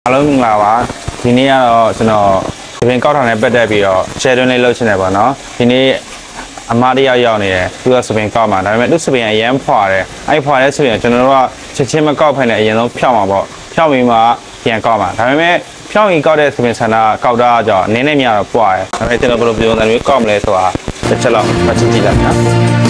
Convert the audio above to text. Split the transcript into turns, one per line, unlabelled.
အားလုံးမင်္ဂလာပါဒီနေ့ကတော့ကျွန်တော်သပင်ကောက်ထောင်နဲ့ပတ်သက်ပြီးတော့ share တွင်းလေးလုပ်ချင်တယ်ပေါ့နော်ဒီနေ့အမတယောက်ရောက်နေတယ်သူကသပင်ကောက်မှာဒါပေမဲ့သူသပင်အရန်ဖွာတယ်အဲ့ဖွာတဲ့ဆိုရင်ကျွန်တော်တို့ကချက်ချင်းမကောက်ဖိုင်နဲ့အရင်ဆုံးဖြောက်မှာပေါ့ဖြောက်ပြီးမှပြန်ကောက်မှာဒါပေမဲ့ဖြောက်ရင်ကောက်တဲ့သပင်ဆန္ဒကောက်တာကြောင့်နည်းနည်းများတော့ပွားတယ်ဒါပေမဲ့ကျွန်တော်ဘယ်လိုပြောလဲကောက်မလဲဆိုတာတစ်ချက်လောက်မှတ်ကြည့်လိုက်နော်